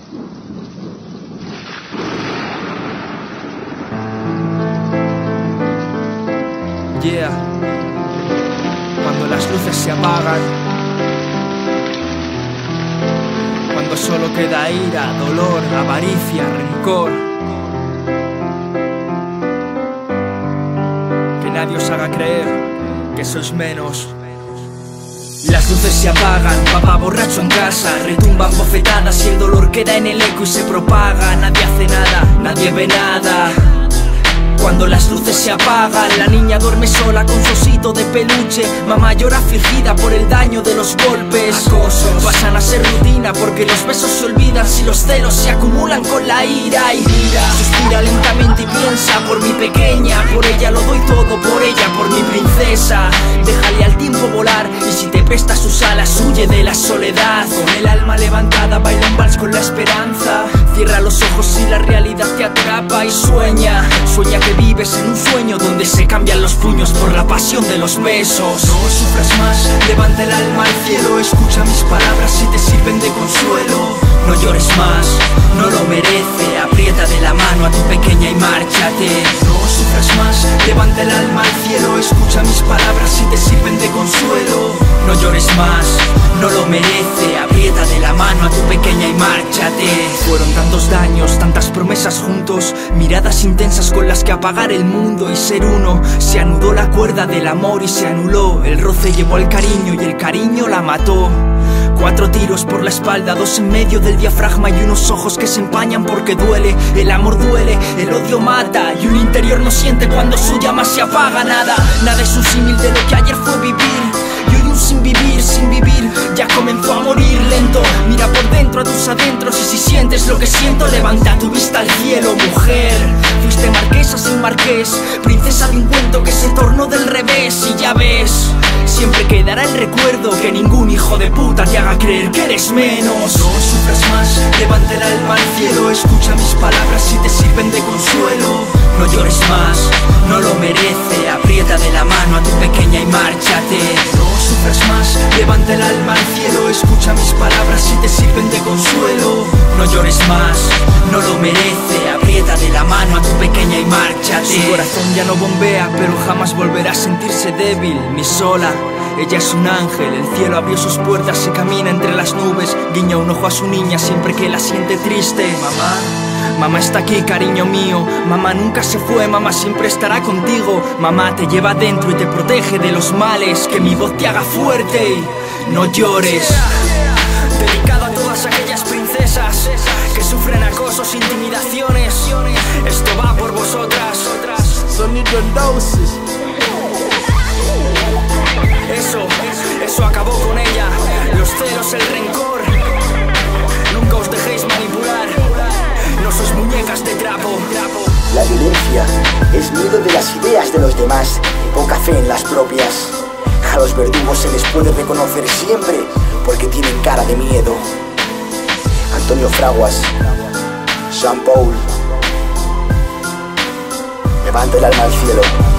Yeah. Cuando las luces se apagan, cuando solo queda ira, dolor, avaricia, rencor. Que nadie os haga creer que sois menos. Las luces se apagan, papá borracho en casa, retumban bofetadas y el dolor queda en el eco y se propaga. Nadie hace nada, nadie ve nada. Cuando las luces se apagan, la niña duerme sola con su osito de peluche. Mamá llora afligida por el daño de los golpes. Acosos pasan a ser rutina porque los besos se olvidan si los celos se acumulan con la ira. Y suspira lentamente y piensa por mi pequeña. Por ella lo doy todo, por ella, por mi princesa. Déjale al tiempo volar y si te presta sus alas huye de la soledad. Con el alma levantada baila un vals con la esperanza. Cierra los ojos y la realidad te atrapa y sueña. Sueña que vives en un sueño donde se cambian los puños por la pasión de los besos. No sufras más, levanta el alma al cielo. Escucha mis palabras si te sirven de consuelo. No llores más, no lo merece. Aprieta de la mano a tu pequeña y márchate. No sufras más, levanta el alma al cielo. Escucha mis palabras si te sirven de consuelo. No llores más, no lo merece. Aprieta de la mano a tu pequeña y márchate. Fueron tantos daños, tantas promesas juntos, miradas intensas con las que apagar el mundo y ser uno. Se anudó la cuerda del amor y se anuló. El roce llevó al cariño y el cariño la mató. 4 tiros por la espalda, 2 en medio del diafragma y unos ojos que se empañan porque duele. El amor duele, el odio mata y un interior no siente cuando su llama se apaga. Nada es un símil de lo que ayer fue vivir. Y hoy un sin vivir, ya comenzó a morir lento. Mira por dentro a tus adentros y si sientes lo que siento, levanta tu vista al cielo, mujer. Fuiste marquesa sin marqués, princesa de un cuento que se tornó del revés. Y ya ves, siempre quedará el recuerdo, que ningún hijo de puta te haga creer que eres menos. No sufras más, levanta el alma al cielo. Escucha mis palabras si te sirven de consuelo. No llores más, no lo merece. Aprieta de la mano a tu pequeña y márchate. No sufras más, levanta el alma al cielo. Escucha mis palabras si te sirven de consuelo. No llores más, no lo merece. Aprieta de la mano a tu pequeña y márchate. Su corazón ya no bombea, pero jamás volverá a sentirse débil ni sola. Ella es un ángel, el cielo abrió sus puertas y camina entre las nubes. Guiña un ojo a su niña siempre que la siente triste. Mamá está aquí, cariño mío. Mamá nunca se fue, mamá siempre estará contigo. Mamá te lleva dentro y te protege de los males. Que mi voz te haga fuerte y no llores. Dedicado a todas aquellas princesas que sufren acosos, intimidaciones. Esto va por vosotras. Sonido en dosis. Eso acabó con ella. Los celos, el rencor. Nunca os dejéis manipular. No sois muñecas de trapo. La violencia es miedo de las ideas de los demás y poca fe en las propias. A los verdugos se les puede reconocer siempre porque tienen cara de miedo. Antonio Fraguas, Sean Paul. Levanta el alma al cielo.